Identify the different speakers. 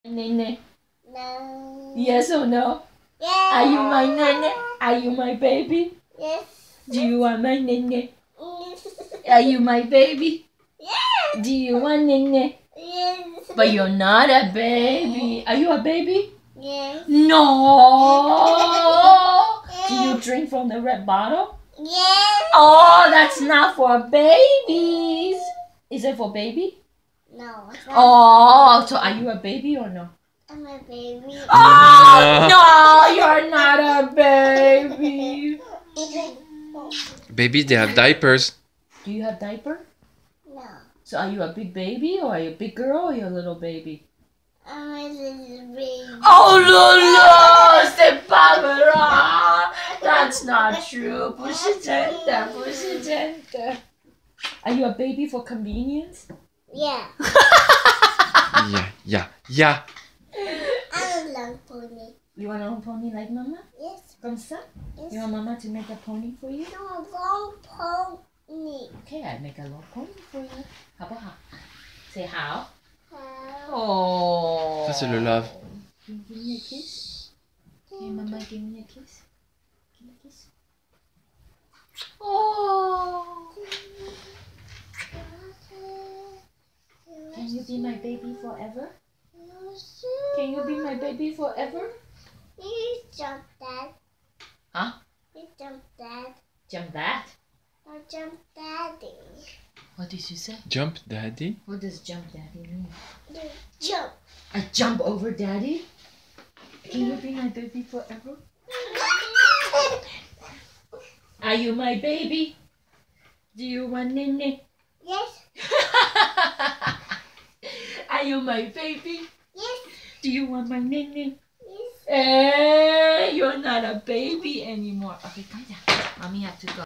Speaker 1: Nene.
Speaker 2: No.
Speaker 1: Yes or no?
Speaker 2: Yes.
Speaker 1: Are you my nene? Are you my baby?
Speaker 2: Yes.
Speaker 1: Do you want my nene?
Speaker 2: Yes.
Speaker 1: Are you my baby?
Speaker 2: Yes.
Speaker 1: Do you want nene?
Speaker 2: Yes.
Speaker 1: But you're not a baby. Are you a baby?
Speaker 2: Yes.
Speaker 1: No. Do you drink from the red bottle?
Speaker 2: Yes.
Speaker 1: Oh, that's not for babies. Is it for baby?
Speaker 2: No. It's not.
Speaker 1: Oh, so are you a baby or no?
Speaker 2: I'm a baby.
Speaker 1: Oh, no, you're not a baby.
Speaker 3: Babies, they have diapers.
Speaker 1: Do you have diaper?
Speaker 2: No.
Speaker 1: So are you a big baby or are you a big girl or are you a little baby?
Speaker 2: I'm a little baby.
Speaker 1: Oh, Lolo, c'est pas vrai. That's not true. 不是真的，不是真的. Are you a baby for convenience?
Speaker 2: Yeah.
Speaker 3: Yeah.
Speaker 2: I love pony.
Speaker 1: You want a long pony like Mama?
Speaker 2: Yes.
Speaker 1: Comme ça?
Speaker 2: Yes.
Speaker 1: You want Mama to make a pony for you?
Speaker 2: No, long pony.
Speaker 1: Okay, I make a long pony for you. 好不好? Say how?
Speaker 2: How?
Speaker 1: Oh.
Speaker 3: Ça, c'est le love.
Speaker 1: Give me a kiss. Hey, Mama, give me a kiss. Give me a kiss. Oh. Can you be my baby forever? Can you be my baby forever?
Speaker 2: You jump that.
Speaker 1: Huh?
Speaker 2: You jump that.
Speaker 1: Jump that?
Speaker 2: Or jump daddy.
Speaker 1: What did you say?
Speaker 3: Jump, daddy.
Speaker 1: What does jump daddy mean?
Speaker 2: You jump.
Speaker 1: I jump over daddy? Can you be my baby forever? Are you my baby? Do you want nene?
Speaker 2: Yes.
Speaker 1: Are you my baby?
Speaker 2: Yes.
Speaker 1: Do you want my nene?
Speaker 2: Yes.
Speaker 1: Eh, you're not a baby anymore. Okay, come down. Mommy have to go.